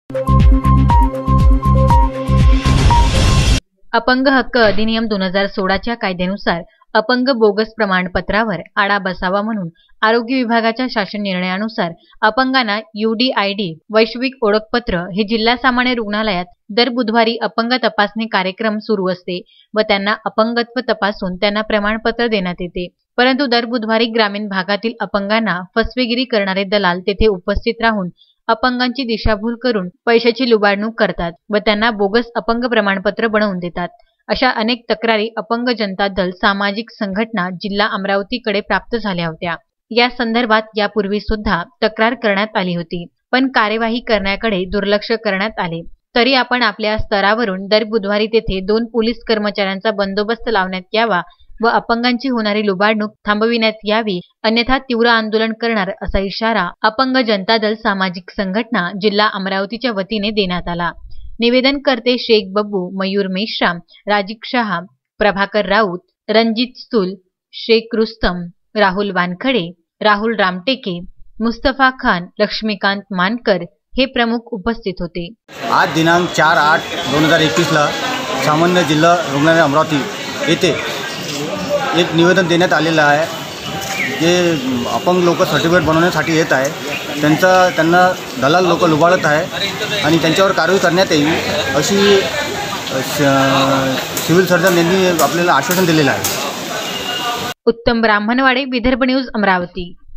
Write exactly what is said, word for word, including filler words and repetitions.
अपंग हक्क अधिनियम दोन हजार सोळाच्या कायद्यानुसार अपंग बोगस प्रमाणपत्रावर आळा बसावा म्हणून आरोग्य विभागाच्या शासन निर्णयानुसार अपंगांना यूडीआयडी वैश्विक ओळखपत्र हे जिल्हा सामान्य रुग्णालयात दर बुधवारी अपंग तपासणी कार्यक्रम सुरू असते व त्यांना अपंगत्व तपासून त्यांना प्रमाणपत्र देण्यात येते। परंतु दर बुधवारी ग्रामीण भागातील अपंगांना फसवेगिरी करणारे दलाल तेथे उपस्थित राहून अपंगांची दिशाभूल करून पैशाची लुबाडणूक करतात व त्यांना बोगस अपंग प्रमाणपत्र बनवून देतात। अशा अनेक तक्रारी अपंग जनता दल सामाजिक संघटना जिल्हा अमरावतीकडे प्राप्त झाल्या होत्या। या संदर्भात यापूर्वी सुद्धा तक्रार करण्यात आली होती, पण कार्यवाही करण्याकडे दुर्लक्ष करण्यात आले। तरी आपण आपल्या स्तरावरून दर बुधवारी तेथे दोन पोलीस कर्मचाऱ्यांचा बंदोबस्त लावण्यात यावा व अपंगांची होणारी लुबाडणूक थांबविण्यात यावी, अन्यथा तीव्र आंदोलन करणार असा इशारा अपंग जनता दल सामाजिक संघटना जिल्हा अमरावतीच्या वतीने देण्यात आला। निवेदन करते शेख बब्बू, मयूर मेश्राम, राजिक शहा, प्रभाकर राऊत, रणजित स्तूल, शेख रुस्तम, राहुल वानखडे, राहुल रामटेके, मुस्तफा खान, लक्ष्मीकांत मानकर हे प्रमुख उपस्थित होते। आज दिनांक चार आठ दोन हजार एकवीस ला सामान्य जिल्हा रुग्णालय अमरावती येथे एक निवेदन देण्यात आलेलं आहे, जे अपंग लोक सर्टिफिकेट बनवण्यासाठी येत आहे त्यांचा त्यांना दलाल लोक लुबाडत आहे आणि त्यांच्यावर कारवाई करण्यात येईल अशी सिव्हिल सर्जन यांनी आपल्याला आश्वासन दिलेलं आहे। उत्तम ब्राह्मणवाडे, विदर्भ न्यूज, अमरावती।